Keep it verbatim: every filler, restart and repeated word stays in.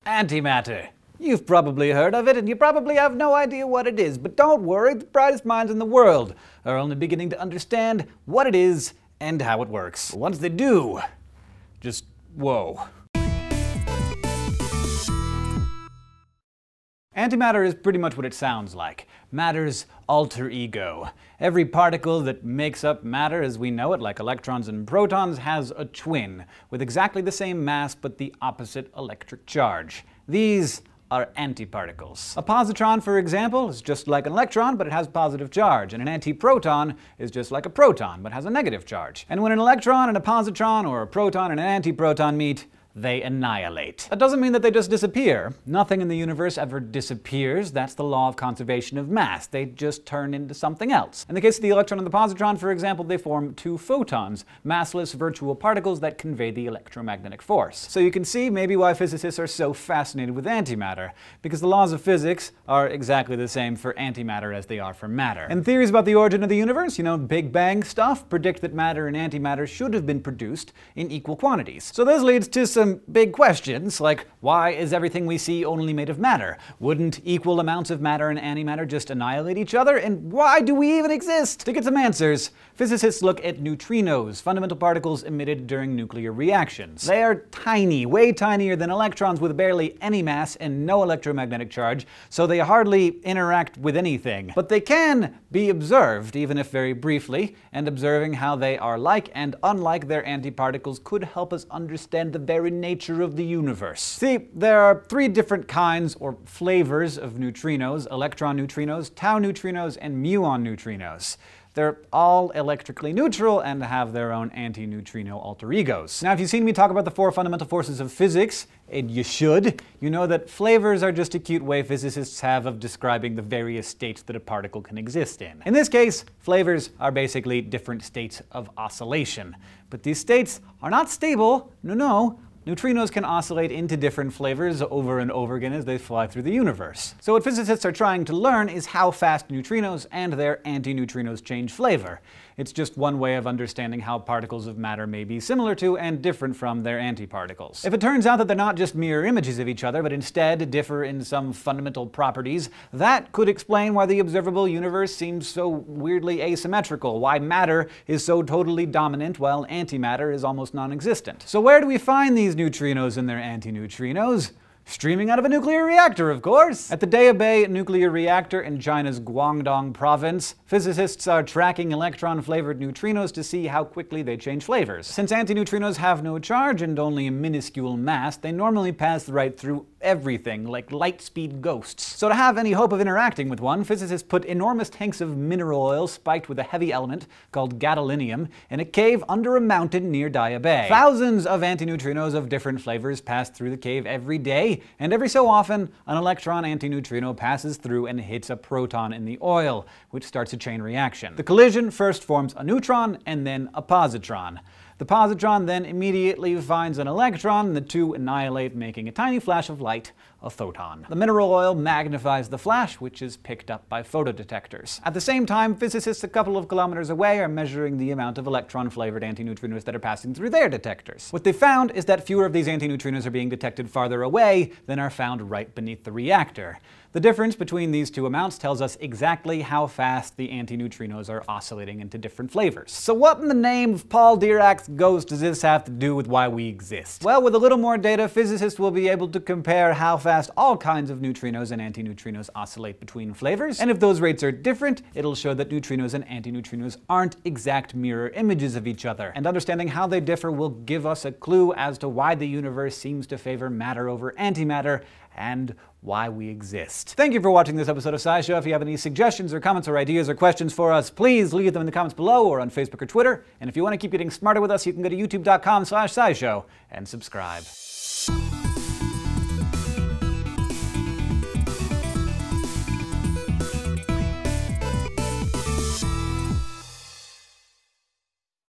Antimatter. You've probably heard of it, and you probably have no idea what it is, but don't worry, the brightest minds in the world are only beginning to understand what it is and how it works. Once they do, just whoa. Antimatter is pretty much what it sounds like. Matter's alter ego. Every particle that makes up matter as we know it, like electrons and protons, has a twin, with exactly the same mass but the opposite electric charge. These are antiparticles. A positron, for example, is just like an electron, but it has positive charge, and an antiproton is just like a proton, but has a negative charge. And when an electron and a positron, or a proton and an antiproton meet, they annihilate. That doesn't mean that they just disappear. Nothing in the universe ever disappears. That's the law of conservation of mass. They just turn into something else. In the case of the electron and the positron, for example, they form two photons, massless virtual particles that convey the electromagnetic force. So you can see maybe why physicists are so fascinated with antimatter, because the laws of physics are exactly the same for antimatter as they are for matter. And theories about the origin of the universe, you know, Big Bang stuff, predict that matter and antimatter should have been produced in equal quantities. So this leads to some Some big questions, like why is everything we see only made of matter? Wouldn't equal amounts of matter and antimatter just annihilate each other? And why do we even exist? To get some answers, physicists look at neutrinos, fundamental particles emitted during nuclear reactions. They are tiny, way tinier than electrons with barely any mass and no electromagnetic charge, so they hardly interact with anything. But they can be observed, even if very briefly, and observing how they are like and unlike their antiparticles could help us understand the very nature of the universe. See, there are three different kinds or flavors of neutrinos: electron neutrinos, tau neutrinos, and muon neutrinos. They're all electrically neutral and have their own anti-neutrino alter egos. Now, if you've seen me talk about the four fundamental forces of physics, and you should, you know that flavors are just a cute way physicists have of describing the various states that a particle can exist in. In this case, flavors are basically different states of oscillation. But these states are not stable, no, no. Neutrinos can oscillate into different flavors over and over again as they fly through the universe. So what physicists are trying to learn is how fast neutrinos and their antineutrinos change flavor. It's just one way of understanding how particles of matter may be similar to and different from their antiparticles. If it turns out that they're not just mirror images of each other, but instead differ in some fundamental properties, that could explain why the observable universe seems so weirdly asymmetrical, why matter is so totally dominant while antimatter is almost non-existent. So where do we find these neutrinos and their antineutrinos? Streaming out of a nuclear reactor, of course! At the Daya nuclear reactor in China's Guangdong province, physicists are tracking electron-flavored neutrinos to see how quickly they change flavors. Since antineutrinos have no charge and only a minuscule mass, they normally pass right through everything, like light-speed ghosts. So to have any hope of interacting with one, physicists put enormous tanks of mineral oil spiked with a heavy element called gadolinium in a cave under a mountain near Daya Bay. Thousands of antineutrinos of different flavors pass through the cave every day, and every so often, an electron antineutrino passes through and hits a proton in the oil, which starts a chain reaction. The collision first forms a neutron and then a positron. The positron then immediately finds an electron, and the two annihilate, making a tiny flash of light, a photon. The mineral oil magnifies the flash, which is picked up by photodetectors. At the same time, physicists a couple of kilometers away are measuring the amount of electron-flavored antineutrinos that are passing through their detectors. What they found is that fewer of these antineutrinos are being detected farther away than are found right beneath the reactor. The difference between these two amounts tells us exactly how fast the antineutrinos are oscillating into different flavors. So what in the name of Paul Dirac's ghost does this have to do with why we exist? Well, with a little more data, physicists will be able to compare how fast all kinds of neutrinos and antineutrinos oscillate between flavors, and if those rates are different, it'll show that neutrinos and antineutrinos aren't exact mirror images of each other. And understanding how they differ will give us a clue as to why the universe seems to favor matter over antimatter, and why we exist. Thank you for watching this episode of SciShow. If you have any suggestions or comments or ideas or questions for us, please leave them in the comments below or on Facebook or Twitter. And if you want to keep getting smarter with us, you can go to youtube dot com slash scishow and subscribe.